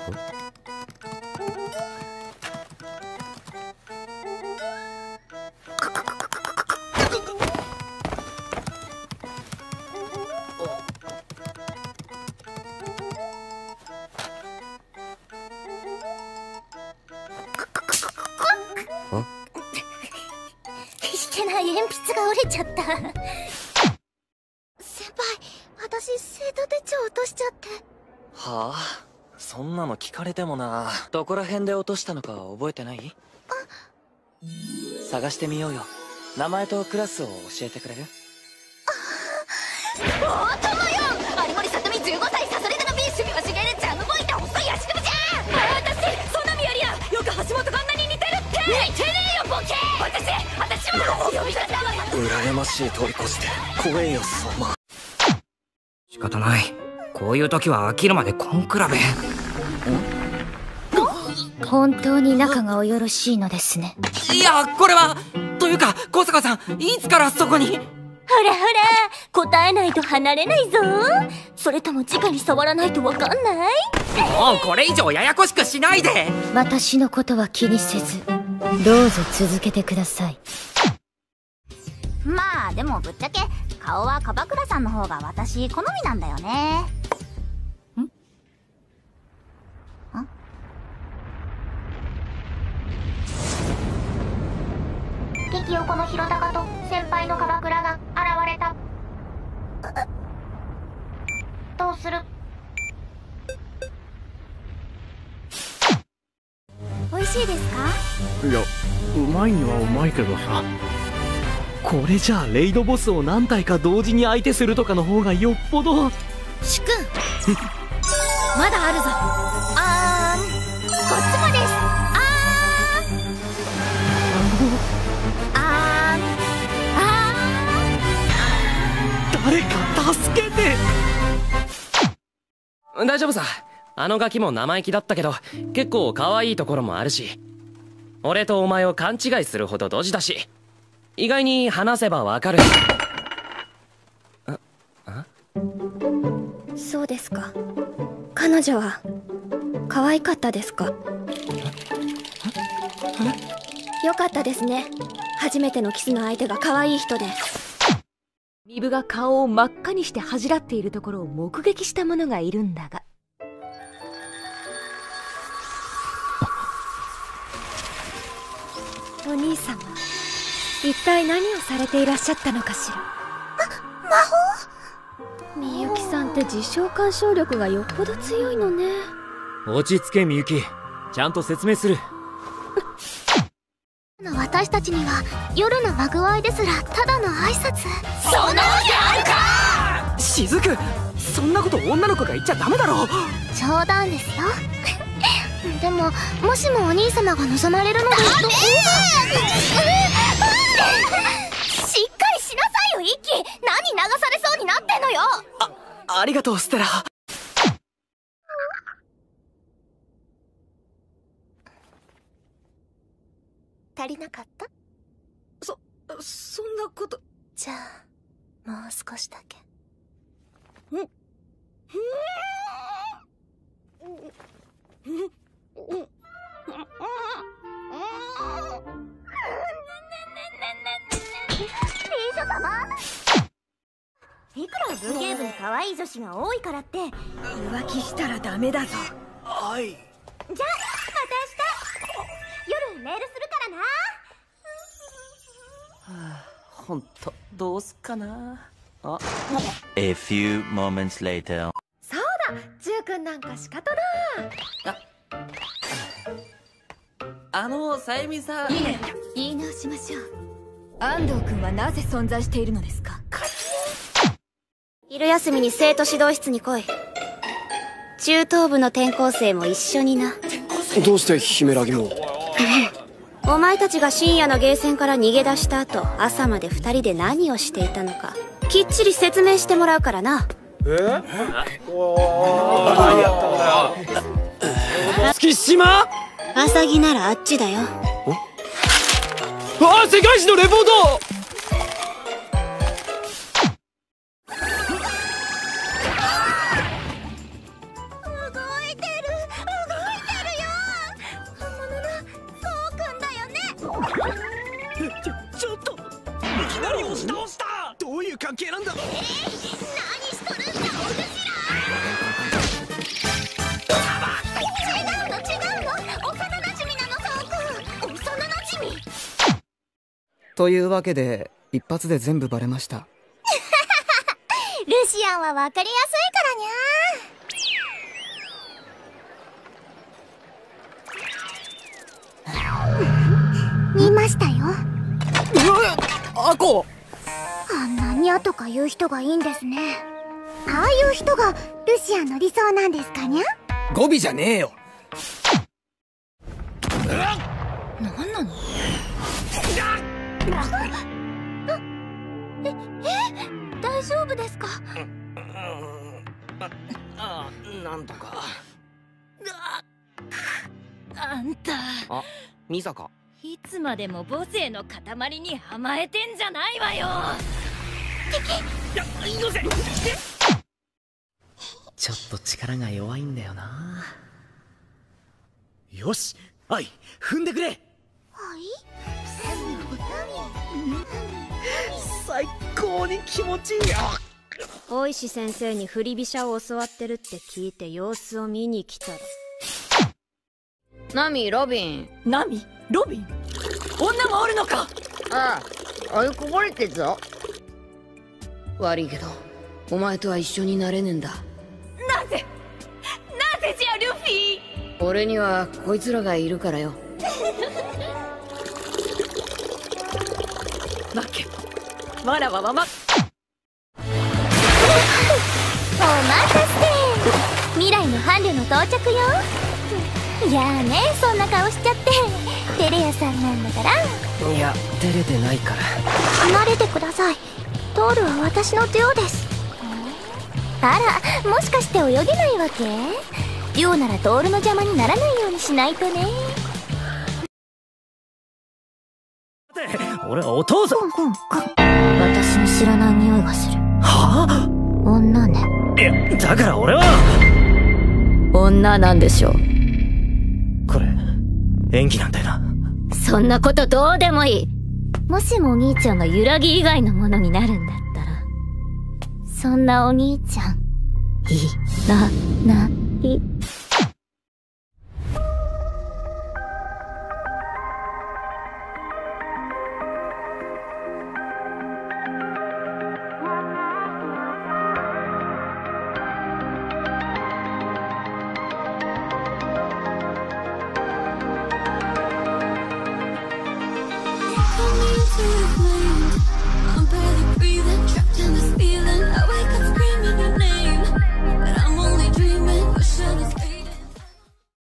引けない鉛筆が折れちゃった。先輩、私生徒手帳落としちゃって。 はあ、そんなの聞かれてもな。どこら辺で落としたのか覚えてない？探してみようよ。名前とクラスを教えてくれる？ おーともよ、有森さとみ15歳、サソリ座の B 趣味はしげるジャムボイタ細い足首じゃん。私そんなみよりやよく橋本環奈に似てるって。似てねえよボケ。私は呼び方は羨ましい通り越して怖えよ相馬。 仕方ない。こういう時は飽きるまで根比べ。 本当に仲がおよろしいのですね。 いや、これはというか小坂さん、いつからそこに？ ほらほら、答えないと離れないぞ。それとも直に触らないとわかんない？ もうこれ以上ややこしくしないで。 私のことは気にせずどうぞ続けてください。まあでもぶっちゃけ顔は樺倉さんの方が私好みなんだよね。激横の広高と先輩の樺倉が現れた。どうする？美味しいですか？ いや、うまいにはうまいけどさ、これじゃあレイドボスを何体か同時に相手するとかの方がよっぽど。 主君まだあるぞ。こっちもです。 誰か助けて。 大丈夫さ。あのガキも生意気だったけど結構可愛いところもあるし、俺とお前を勘違いするほどドジだし、意外に話せばわかる。 そうですか。彼女は可愛かったですか？よかったですね。初めてのキスの相手が可愛い人で。 ミブが顔を真っ赤にして恥じらっているところを目撃した者がいるんだが。 お兄様、一体何をされていらっしゃったのかしら。魔法？みゆきさんって自称干渉力がよっぽど強いのね。 落ち着けみゆき、ちゃんと説明する。 私たちには夜のマグワイですらただの挨拶。そんなわけあるか！ 雫、そんなこと女の子が言っちゃダメだろ。 冗談ですよ。でももしもお兄様が望まれるのでしっかりしなさいよ、一輝。何流されそうになってんのよ。 ありがとうステラ。 足りなかった？ そんなこと。 じゃあもう少しだけ。聖書様、いくら文芸部に可愛い女子が多いからって浮気したらダメだぞ。 はい。 じゃあまた明日夜メールするからな。 ほんとどうすっかな。 A few moments later. そうだ、ジュウ君なんか仕方だ。 さゆみさん。 いえ、言い直しましょう。安藤君はなぜ存在しているのですか？ 昼休みに生徒指導室に来い。中等部の転校生も一緒にな。 どうしてヒメラギも？ お前たちが深夜のゲーセンから逃げ出した後、朝まで二人で何をしていたのかきっちり説明してもらうからな。 月島？ 朝木ならあっちだよ。 世界史のレポート！ 動いてる。 というわけで一発で全部バレました。 ルシアンは分かりやすいからにゃ。見ましたよ。 アコ、 あんなにゃとか言う人がいいんですね。ああいう人がルシアンの理想なんですかにゃ。 語尾じゃねえよ。 なんなの？ 大丈夫ですか？ なんとか。 あんた、 あ、ミサか。 いつまでも母性の塊に甘えてんじゃないわよ。 よせ。ちょっと力が弱いんだよな。よし、アイ、踏んでくれ。 はい。 最高に気持ちいいよ。 大石先生に振り飛車を教わってるって聞いて様子を見に来たら。ナミ、ロビン。 ナミ、ロビン、女もおるのか。 ああ、あいこぼれてっぞ。悪いけどお前とは一緒になれねえんだ。 なぜじゃルフィ。 俺にはこいつらがいるからよ。 待け、わらわはお待たせ。未来の伴侶の到着よ。いやーね、そんな顔しちゃってテレ屋さんなんだから。 いや、照れてないから。 離れてください。トールは私のデュオです。あら、もしかして泳げないわけ？デュオならトールの邪魔にならないようにしないとね。 俺はお父さん。 私の知らない匂いがする。 はあ？ 女ね。 いや、だから俺は女なんでしょう。 これ演技なんだよな。 そんなことどうでもいい。 もしもお兄ちゃんが揺らぎ以外のものになるんだったら、そんなお兄ちゃんいらない。Coming to the